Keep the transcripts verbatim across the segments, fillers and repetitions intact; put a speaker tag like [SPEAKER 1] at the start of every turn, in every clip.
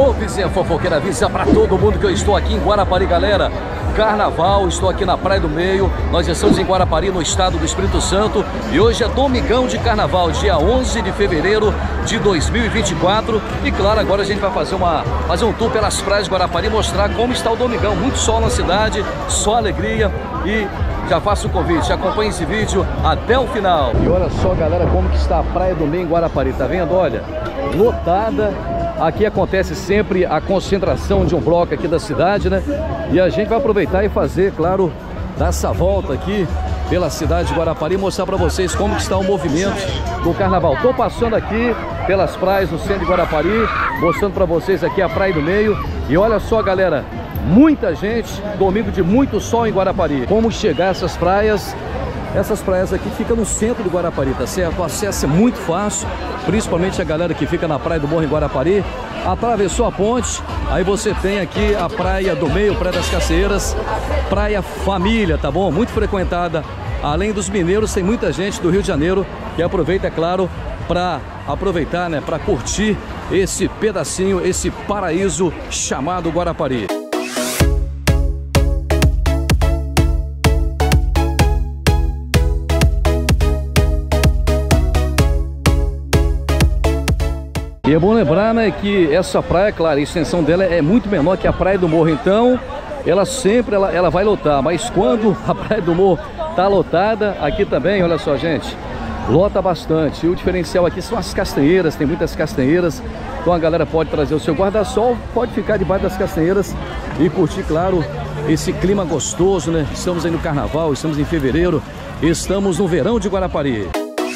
[SPEAKER 1] Ô, vizinha fofoqueira, avisa pra todo mundo que eu estou aqui em Guarapari, galera. Carnaval, estou aqui na Praia do Meio. Nós estamos em Guarapari, no estado do Espírito Santo. E hoje é domingão de carnaval, dia onze de fevereiro de dois mil e vinte e quatro. E claro, agora a gente vai fazer, uma, fazer um tour pelas praias de Guarapari, mostrar como está o domingão. Muito sol na cidade, só alegria. E já faço o convite, acompanhe esse vídeo até o final. E olha só, galera, como que está a Praia do Meio em Guarapari, tá vendo? Olha, lotada. Aqui acontece sempre a concentração de um bloco aqui da cidade, né? E a gente vai aproveitar e fazer, claro, dar essa volta aqui pela cidade de Guarapari e mostrar para vocês como que está o movimento do carnaval. Tô passando aqui pelas praias no centro de Guarapari, mostrando para vocês aqui a Praia do Meio. E olha só, galera, muita gente, domingo de muito sol em Guarapari. Como chegar a essas praias? Essas praias aqui ficam no centro de Guarapari, tá certo? O acesso é muito fácil, principalmente a galera que fica na Praia do Morro em Guarapari. Atravessou a ponte, aí você tem aqui a Praia do Meio, Praia das Caceeiras, Praia Família, tá bom? Muito frequentada. Além dos mineiros, tem muita gente do Rio de Janeiro que aproveita, é claro, para aproveitar, né? Para curtir esse pedacinho, esse paraíso chamado Guarapari. E é bom lembrar, né, que essa praia, claro, a extensão dela é muito menor que a Praia do Morro. Então, ela sempre ela, ela vai lotar. Mas quando a Praia do Morro tá lotada, aqui também, olha só, gente, lota bastante. E o diferencial aqui são as castanheiras, tem muitas castanheiras. Então a galera pode trazer o seu guarda-sol, pode ficar debaixo das castanheiras e curtir, claro, esse clima gostoso, né? Estamos aí no carnaval, estamos em fevereiro, estamos no verão de Guarapari.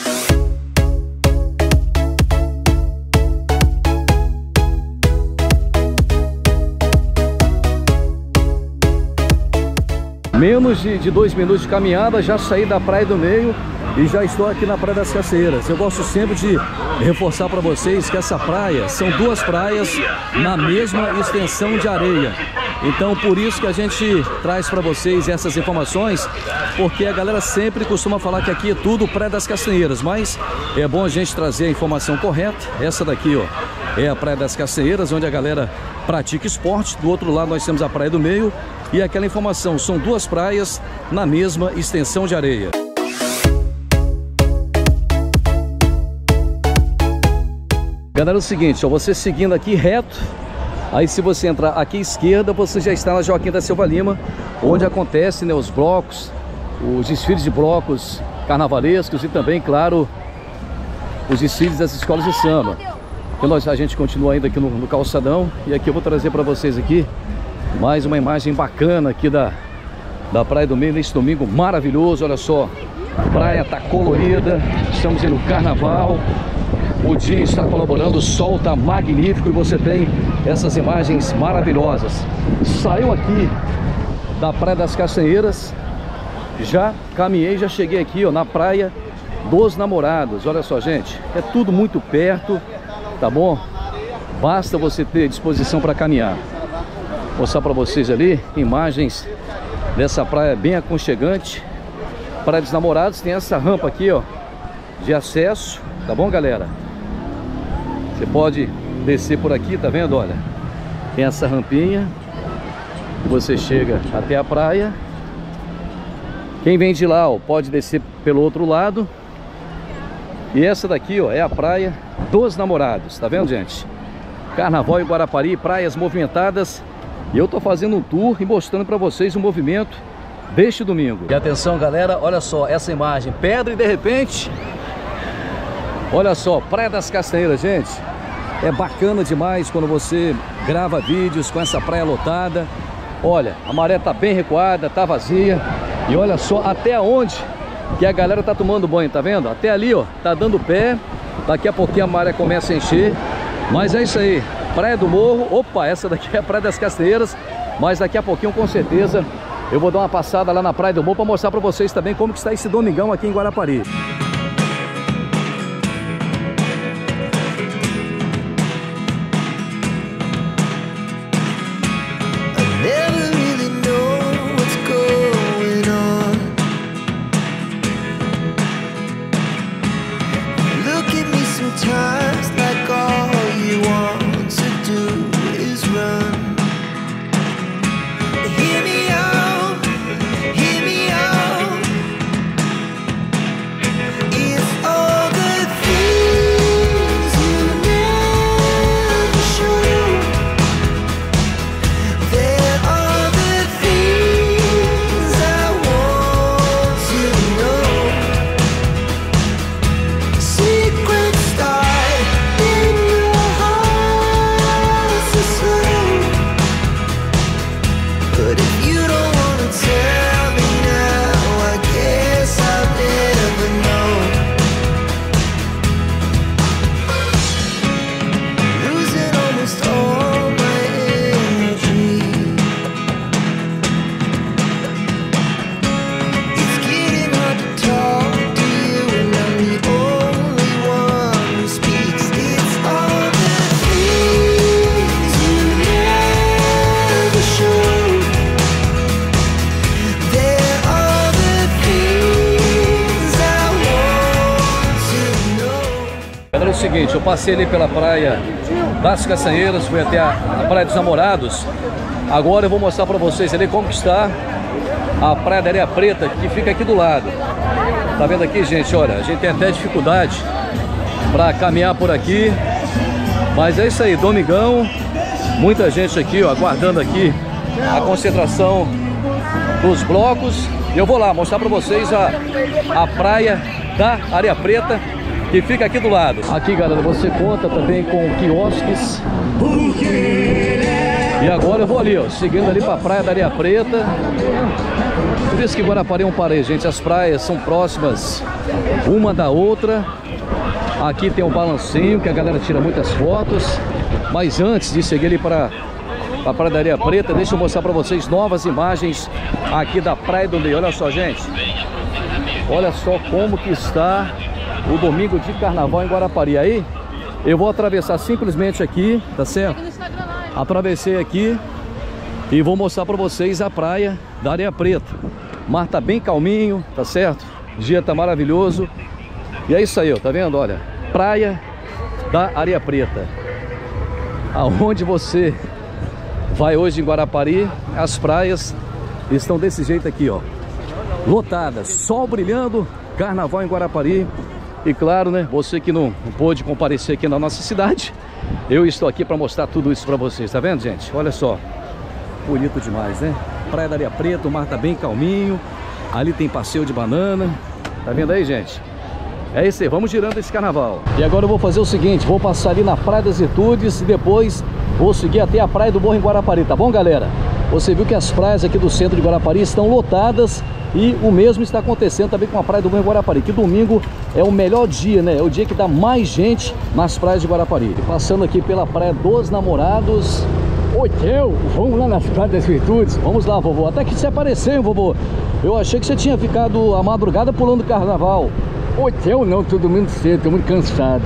[SPEAKER 1] Menos de, de dois minutos de caminhada, já saí da Praia do Meio e já estou aqui na Praia das Caceeiras. Eu gosto sempre de reforçar para vocês que essa praia são duas praias na mesma extensão de areia. Então, por isso que a gente traz para vocês essas informações, porque a galera sempre costuma falar que aqui é tudo Praia das Castanheiras, mas é bom a gente trazer a informação correta. Essa daqui, ó, é a Praia das Castanheiras, onde a galera pratica esporte. Do outro lado nós temos a Praia do Meio. E aquela informação, são duas praias na mesma extensão de areia. Galera, é o seguinte, ó, você seguindo aqui reto, aí se você entrar aqui à esquerda, você já está na Joaquim da Silva Lima, onde acontecem, né, os blocos, os desfiles de blocos carnavalescos e também, claro, os desfiles das escolas de samba. Então nós, a gente continua ainda aqui no, no calçadão, e aqui eu vou trazer para vocês aqui mais uma imagem bacana aqui da, da Praia do Meio nesse domingo maravilhoso. Olha só, a praia tá colorida, estamos no carnaval, o dia está colaborando, o sol está magnífico e você tem essas imagens maravilhosas. Saiu aqui da Praia das Castanheiras, já caminhei, já cheguei aqui, ó, na Praia dos Namorados. Olha só, gente, é tudo muito perto, tá bom? Basta você ter disposição para caminhar. Vou mostrar para vocês ali imagens dessa praia bem aconchegante. Praia dos Namorados, tem essa rampa aqui, ó, de acesso, tá bom, galera? Você pode descer por aqui, tá vendo? Olha, tem essa rampinha, você chega até a praia. Quem vem de lá, ó, pode descer pelo outro lado. E essa daqui, ó, é a Praia dos Namorados, tá vendo, gente? Carnaval em Guarapari, praias movimentadas. E eu tô fazendo um tour e mostrando para vocês o movimento deste domingo. E atenção, galera, olha só essa imagem, pedra e de repente, olha só, Praia das Castanheiras, gente. É bacana demais quando você grava vídeos com essa praia lotada. Olha, a maré tá bem recuada, tá vazia. E olha só até onde que a galera tá tomando banho, tá vendo? Até ali, ó, tá dando pé. Daqui a pouquinho a maré começa a encher. Mas é isso aí, Praia do Morro. Opa, essa daqui é a Praia das Castanheiras. Mas daqui a pouquinho, com certeza, eu vou dar uma passada lá na Praia do Morro para mostrar para vocês também como que está esse domingão aqui em Guarapari.
[SPEAKER 2] Sometimes like all you want to do
[SPEAKER 1] seguinte, eu passei ali pela praia das Caçanheiras, fui até a, a Praia dos Namorados. Agora eu vou mostrar para vocês ali como que está a Praia da Areia Preta, que fica aqui do lado. Tá vendo aqui, gente? Olha, a gente tem até dificuldade para caminhar por aqui, mas é isso aí, domingão, muita gente aqui, ó, aguardando aqui a concentração dos blocos. Eu vou lá mostrar para vocês a, a Praia da Areia Preta, que fica aqui do lado. Aqui, galera, você conta também com quiosques. E agora eu vou ali, ó, seguindo ali para a Praia da Areia Preta. Por isso que Guarapari é um parede, gente. As praias são próximas uma da outra. Aqui tem um balancinho que a galera tira muitas fotos. Mas antes de seguir ali para a Praia da Areia Preta, deixa eu mostrar para vocês novas imagens aqui da Praia do Meio. Olha só, gente. Olha só como que está o domingo de carnaval em Guarapari. Aí eu vou atravessar simplesmente aqui, tá certo? Atravessei aqui e vou mostrar para vocês a Praia da Areia Preta. O mar tá bem calminho, tá certo? O dia tá maravilhoso. E é isso aí, ó, tá vendo? Olha, Praia da Areia Preta. Aonde você vai hoje em Guarapari, as praias estão desse jeito aqui, ó, lotadas, sol brilhando, carnaval em Guarapari. E claro, né, você que não pôde comparecer aqui na nossa cidade, eu estou aqui para mostrar tudo isso para vocês, tá vendo, gente? Olha só, bonito demais, né? Praia da Areia Preta, o mar tá bem calminho, ali tem passeio de banana, tá vendo aí, gente? É isso aí, vamos girando esse carnaval. E agora eu vou fazer o seguinte, vou passar ali na Praia das Virtudes e depois vou seguir até a Praia do Morro em Guarapari, tá bom, galera? Você viu que as praias aqui do centro de Guarapari estão lotadas e o mesmo está acontecendo também com a Praia do Morro em Guarapari, que domingo é o melhor dia, né? É o dia que dá mais gente nas praias de Guarapari. E passando aqui pela Praia dos Namorados. Oi, Theo, vamos lá nas Praias das Virtudes? Vamos lá, vovô. Até que você apareceu, hein, vovô? Eu achei que você tinha ficado a madrugada pulando carnaval. Oi, Theo, não, tô dormindo cedo, tô muito cansado.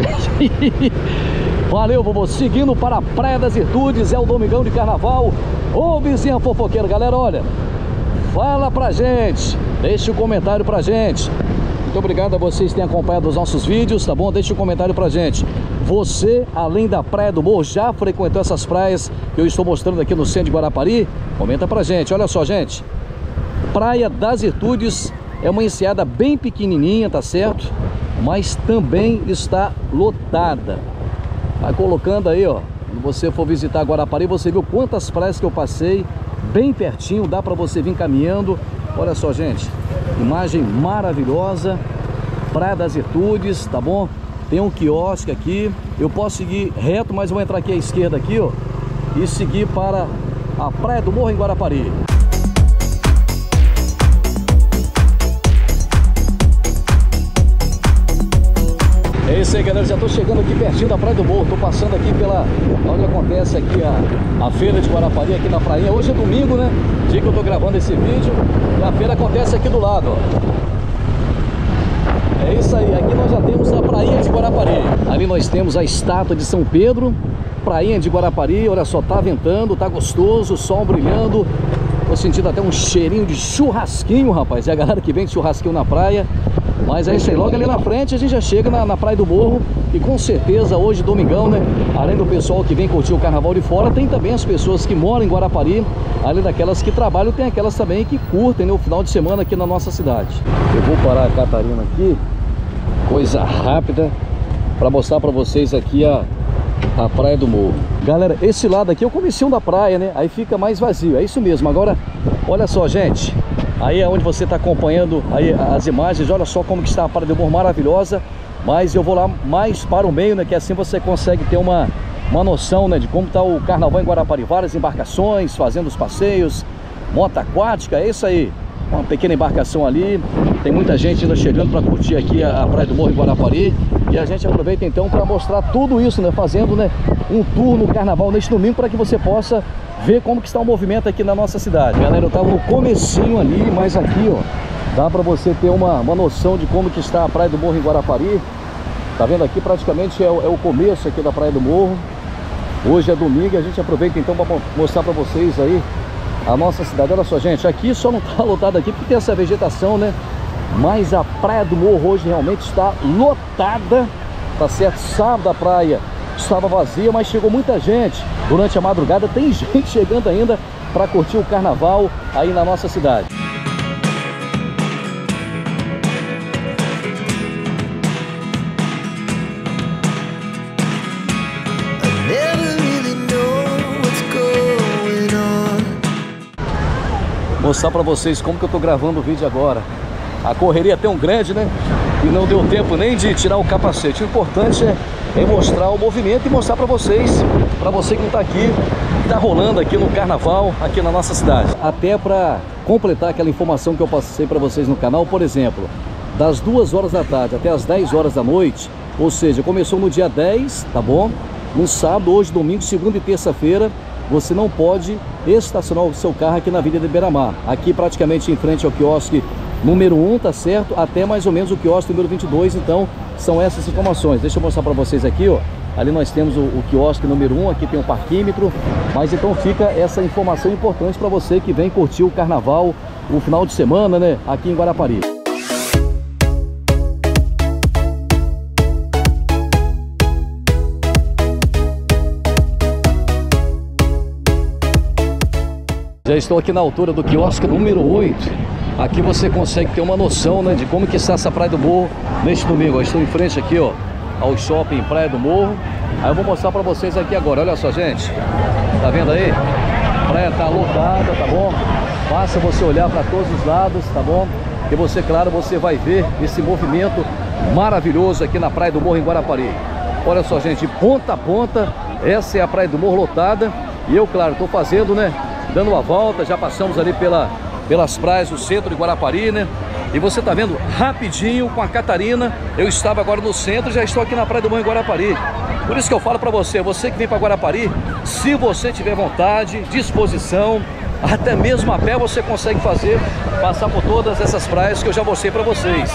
[SPEAKER 1] Valeu, vovô. Seguindo para a Praia das Virtudes, é o domingão de carnaval. Ô, vizinha fofoqueira, galera, olha, fala pra gente, deixa um comentário pra gente. Muito obrigado a vocês que têm acompanhado os nossos vídeos, tá bom? Deixa um comentário pra gente. Você, além da Praia do Morro, já frequentou essas praias que eu estou mostrando aqui no centro de Guarapari? Comenta pra gente. Olha só, gente, Praia das Virtudes é uma enseada bem pequenininha, tá certo? Mas também está lotada. Vai colocando aí, ó. Quando você for visitar Guarapari, você viu quantas praias que eu passei, bem pertinho, dá para você vir caminhando. Olha só, gente, imagem maravilhosa, Praia das Virtudes, tá bom? Tem um quiosque aqui, eu posso seguir reto, mas vou entrar aqui à esquerda aqui, ó, e seguir para a Praia do Morro em Guarapari. É isso aí, galera, já estou chegando aqui pertinho da Praia do Morro, estou passando aqui pela, onde acontece aqui a, a feira de Guarapari, aqui na praia. Hoje é domingo, né, dia que eu estou gravando esse vídeo, e a feira acontece aqui do lado, ó. É isso aí, aqui nós já temos a Prainha de Guarapari. Ali nós temos a estátua de São Pedro, Prainha de Guarapari. Olha só, tá ventando, tá gostoso, sol brilhando. Tô sentindo até um cheirinho de churrasquinho, rapaz. É a galera que vem de churrasquinho na praia. Mas é isso aí, logo ali na frente a gente já chega na, na Praia do Morro. E com certeza hoje, domingão, né, além do pessoal que vem curtir o carnaval de fora, tem também as pessoas que moram em Guarapari. Além daquelas que trabalham, tem aquelas também que curtem, né, o final de semana aqui na nossa cidade. Eu vou parar a Catarina aqui, coisa rápida, para mostrar para vocês aqui a, a Praia do Morro. Galera, esse lado aqui é o comecinho da praia, né? Aí fica mais vazio, é isso mesmo. Agora, olha só, gente, aí é onde você está acompanhando aí as imagens. Olha só como que está a Praia do Morro, maravilhosa. Mas eu vou lá mais para o meio, né? Que assim você consegue ter uma, uma noção, né, de como está o carnaval em Guarapari. Várias embarcações fazendo os passeios, moto aquática, é isso aí. Uma pequena embarcação ali. Tem muita gente ainda chegando para curtir aqui a, a Praia do Morro em Guarapari. E a gente aproveita então para mostrar tudo isso, né? Fazendo, né, um tour no carnaval neste domingo, para que você possa ver como que está o movimento aqui na nossa cidade. Galera, eu estava no comecinho ali, mas aqui, ó, dá para você ter uma, uma noção de como que está a Praia do Morro em Guarapari. Tá vendo aqui? Praticamente é o, é o começo aqui da Praia do Morro. Hoje é domingo e a gente aproveita então para mostrar para vocês aí a nossa cidade. Olha só, gente, aqui só não tá lotado aqui porque tem essa vegetação, né? Mas a Praia do Morro hoje realmente está lotada, tá certo? Sábado a praia estava vazia, mas chegou muita gente durante a madrugada. Tem gente chegando ainda para curtir o carnaval aí na nossa cidade. Mostrar para vocês como que eu tô gravando o vídeo agora. A correria é tão grande, né? E não deu tempo nem de tirar o capacete. O importante é, é mostrar o movimento e mostrar para vocês, para você que não tá aqui, que tá rolando aqui no carnaval, aqui na nossa cidade. Até para completar aquela informação que eu passei para vocês no canal, por exemplo, das duas horas da tarde até as dez horas da noite, ou seja, começou no dia dez, tá bom? No sábado, hoje, domingo, segunda e terça-feira, você não pode estacionar o seu carro aqui na Avenida de Beira-Mar. Aqui praticamente em frente ao quiosque número um, tá certo? Até mais ou menos o quiosque número vinte e dois, então são essas informações. Deixa eu mostrar para vocês aqui, ó. Ali nós temos o, o quiosque número um, aqui tem o parquímetro. Mas então fica essa informação importante para você que vem curtir o carnaval, o final de semana, né? Aqui em Guarapari. Já estou aqui na altura do quiosque número oito. Aqui você consegue ter uma noção, né, de como que está essa Praia do Morro neste domingo. Eu estou em frente aqui, ó, ao shopping Praia do Morro. Aí eu vou mostrar para vocês aqui agora. Olha só, gente. Tá vendo aí? A praia tá lotada, tá bom? Basta você olhar para todos os lados, tá bom? E você, claro, você vai ver esse movimento maravilhoso aqui na Praia do Morro em Guarapari. Olha só, gente, de ponta a ponta, essa é a Praia do Morro lotada. E eu, claro, estou fazendo, né, dando uma volta. Já passamos ali pela, pelas praias do centro de Guarapari, né? E você tá vendo rapidinho com a Catarina. Eu estava agora no centro, já estou aqui na Praia do Morro em Guarapari. Por isso que eu falo para você, você que vem para Guarapari, se você tiver vontade, disposição, até mesmo a pé você consegue fazer, passar por todas essas praias que eu já mostrei para vocês.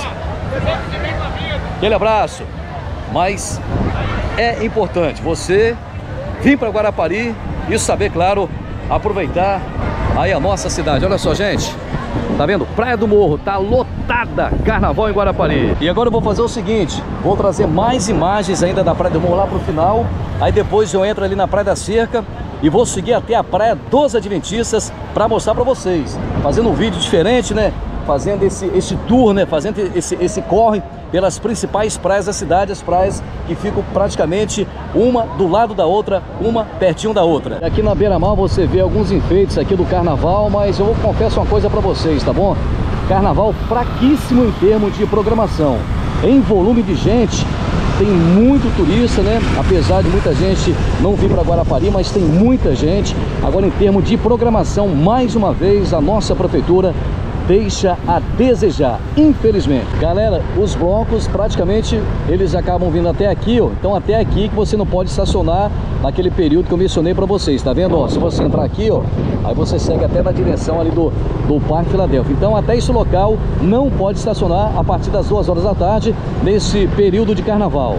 [SPEAKER 1] Aquele abraço. Mas é importante você vir para Guarapari e saber, claro, aproveitar aí a nossa cidade. Olha só, gente, tá vendo? Praia do Morro tá lotada, carnaval em Guarapari. E agora eu vou fazer o seguinte, vou trazer mais imagens ainda da Praia do Morro lá pro final. Aí depois eu entro ali na Praia da Cerca e vou seguir até a Praia dos Adventistas para mostrar para vocês, fazendo um vídeo diferente, né? Fazendo esse, esse tour, né? Fazendo esse, esse corre pelas principais praias da cidade, as praias que ficam praticamente uma do lado da outra, uma pertinho da outra. Aqui na Beira-Mar você vê alguns enfeites aqui do carnaval, mas eu vou confessar uma coisa para vocês, tá bom? Carnaval fraquíssimo em termos de programação. Em volume de gente, tem muito turista, né? Apesar de muita gente não vir para Guarapari, mas tem muita gente. Agora, em termos de programação, mais uma vez, a nossa prefeitura deixa a desejar, infelizmente. Galera, os blocos praticamente eles acabam vindo até aqui, ó. Então até aqui que você não pode estacionar naquele período que eu mencionei para vocês, tá vendo? Ó, se você entrar aqui, ó, aí você segue até na direção ali do, do Parque Filadélfia. Então até esse local não pode estacionar a partir das duas horas da tarde nesse período de carnaval.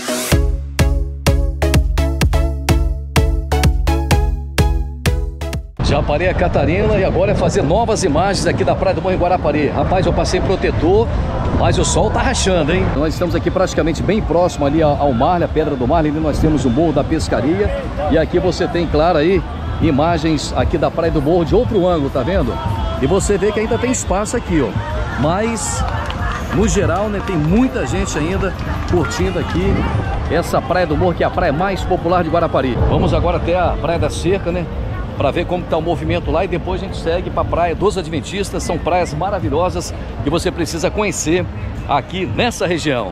[SPEAKER 1] Já parei a Catarina e agora é fazer novas imagens aqui da Praia do Morro em Guarapari. Rapaz, eu passei protetor, mas o sol tá rachando, hein? Nós estamos aqui praticamente bem próximo ali ao mar, a Pedra do Mar. Ali nós temos o Morro da Pescaria. E aqui você tem, claro, aí, imagens aqui da Praia do Morro de outro ângulo, tá vendo? E você vê que ainda tem espaço aqui, ó. Mas, no geral, né, tem muita gente ainda curtindo aqui essa Praia do Morro, que é a praia mais popular de Guarapari. Vamos agora até a Praia da Cerca, né? Para ver como está o movimento lá e depois a gente segue para a Praia dos Adventistas. São praias maravilhosas que você precisa conhecer aqui nessa região.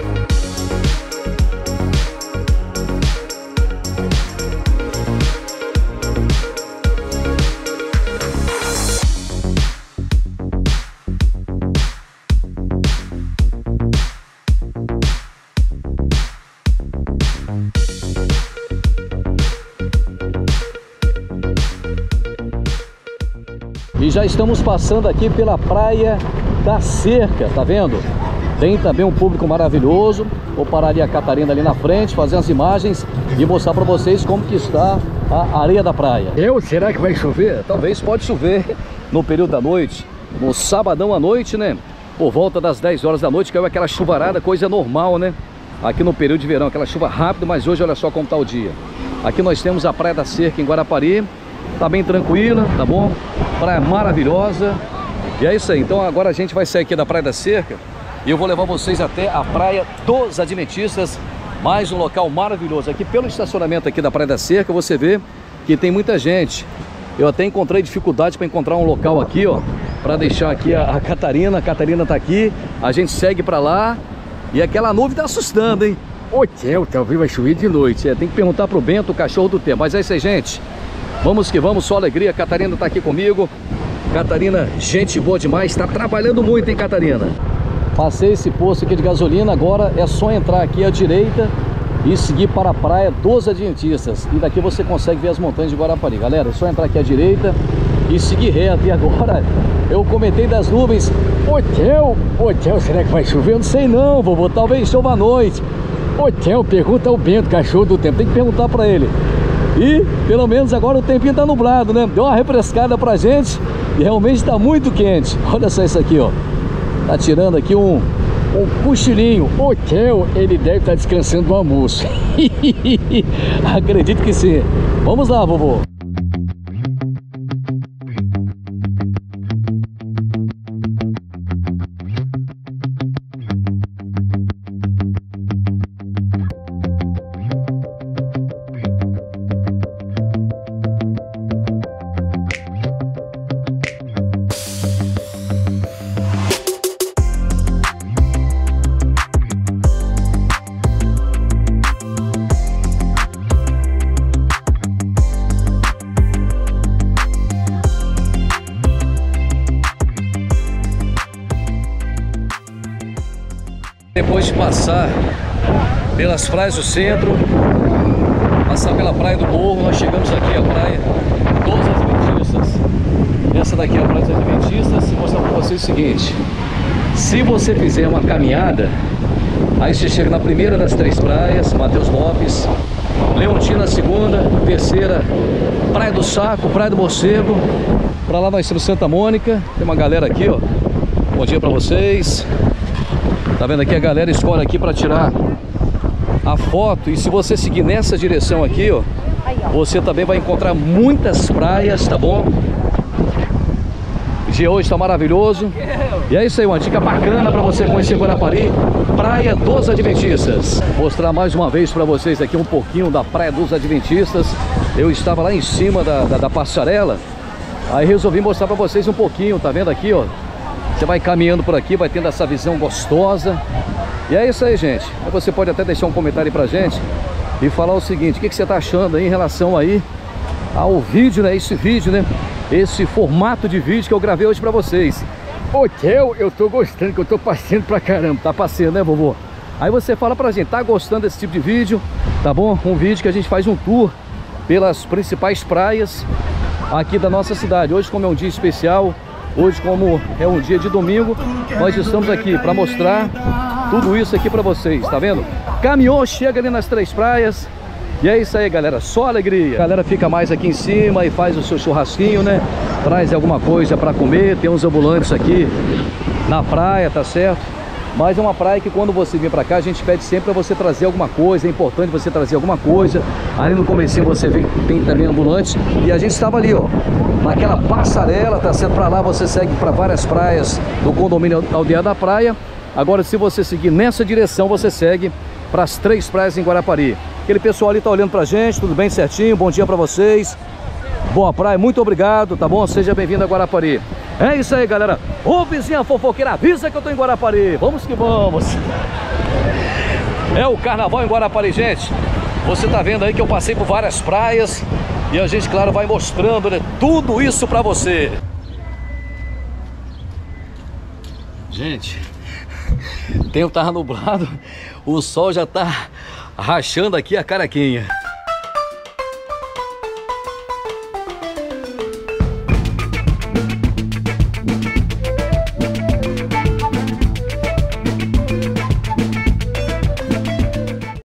[SPEAKER 1] E já estamos passando aqui pela Praia da Cerca, tá vendo? Tem também um público maravilhoso. Vou parar ali a Catarina ali na frente, fazer as imagens e mostrar para vocês como que está a areia da praia. Eu, será que vai chover? Talvez pode chover no período da noite, no sabadão à noite, né? Por volta das dez horas da noite, caiu aquela chuvarada, coisa normal, né? aqui no período de verão, aquela chuva rápida, mas hoje olha só como tá o dia. Aqui nós temos a Praia da Cerca em Guarapari, tá bem tranquila, tá bom? Praia maravilhosa. E é isso aí, então agora a gente vai sair aqui da Praia da Cerca e eu vou levar vocês até a Praia dos Adventistas, mais um local maravilhoso. Aqui pelo estacionamento aqui da Praia da Cerca, você vê que tem muita gente. Eu até encontrei dificuldade para encontrar um local aqui, ó, para deixar aqui a, a Catarina. A Catarina tá aqui, a gente segue para lá e aquela nuvem tá assustando, hein? O céu, talvez vai chover de noite. É, tem que perguntar pro Bento, o cachorro do tempo. Mas é isso aí, gente. Vamos que vamos, só alegria. A Catarina tá aqui comigo. Catarina, gente boa demais, tá trabalhando muito, hein, Catarina? Passei esse posto aqui de gasolina, agora é só entrar aqui à direita e seguir para a Praia dos Adventistas. E daqui você consegue ver as montanhas de Guarapari. Galera, é só entrar aqui à direita e seguir reto. E agora eu comentei das nuvens. Hotel, hotel, será que vai chover? Eu não sei não, vovô, talvez chova à noite. Hotel, pergunta ao Bento, cachorro do tempo, tem que perguntar para ele. E pelo menos agora o tempinho tá nublado, né? Deu uma refrescada pra gente e realmente tá muito quente. Olha só isso aqui, ó. Tá tirando aqui um Um cochilinho. Hotel, ele deve estar descansando do almoço. Acredito que sim. Vamos lá, vovô. Depois de passar pelas praias do centro, passar pela Praia do Morro, nós chegamos aqui à Praia dos Adventistas. Essa daqui é a Praia dos Adventistas. Vou mostrar para vocês o seguinte: se você fizer uma caminhada, aí você chega na primeira das três praias, Mateus Lopes, Leontina na segunda, terceira, Praia do Saco, Praia do Morcego. Para lá nós temos Santa Mônica. Tem uma galera aqui, ó. Bom dia para vocês. Tá vendo aqui? A galera escolhe aqui para tirar a foto. E se você seguir nessa direção aqui, ó, você também vai encontrar muitas praias, tá bom? O dia hoje tá maravilhoso. E é isso aí, uma dica bacana para você conhecer Guarapari, Praia dos Adventistas. Mostrar mais uma vez para vocês aqui um pouquinho da Praia dos Adventistas. Eu estava lá em cima da, da, da passarela, aí resolvi mostrar para vocês um pouquinho. Tá vendo aqui, ó? Você vai caminhando por aqui, vai tendo essa visão gostosa. E é isso aí, gente. Você pode até deixar um comentário aí pra gente e falar o seguinte: o que, que você tá achando aí em relação aí ao vídeo, né? Esse vídeo, né? Esse formato de vídeo que eu gravei hoje pra vocês. Hotel, eu tô gostando, que eu tô passeando pra caramba. Tá passeando, né, vovô? Aí você fala pra gente, tá gostando desse tipo de vídeo? Tá bom? Um vídeo que a gente faz um tour pelas principais praias aqui da nossa cidade. Hoje, como é um dia especial, hoje, como é um dia de domingo, nós estamos aqui para mostrar tudo isso aqui para vocês, tá vendo? Caminhou, chega ali nas três praias. E é isso aí, galera, só alegria. A galera fica mais aqui em cima e faz o seu churrasquinho, né? Traz alguma coisa para comer. Tem uns ambulantes aqui na praia, tá certo? Mas é uma praia que quando você vem para cá, a gente pede sempre para você trazer alguma coisa. É importante você trazer alguma coisa. Ali no comecinho você vê que tem também ambulantes. E a gente estava ali, ó, naquela passarela, tá certo? Para lá você segue para várias praias do condomínio Aldeia da Praia. Agora, se você seguir nessa direção, você segue para as três praias em Guarapari. Aquele pessoal ali tá olhando pra gente, tudo bem certinho? Bom dia para vocês. Boa praia, muito obrigado, tá bom? Seja bem-vindo a Guarapari. É isso aí, galera. Ô vizinha fofoqueira, avisa que eu tô em Guarapari. Vamos que vamos. É o carnaval em Guarapari, gente. Você tá vendo aí que eu passei por várias praias e a gente, claro, vai mostrando, né, tudo isso pra você. Gente, o tempo tava nublado, o sol já tá rachando aqui a caraquinha.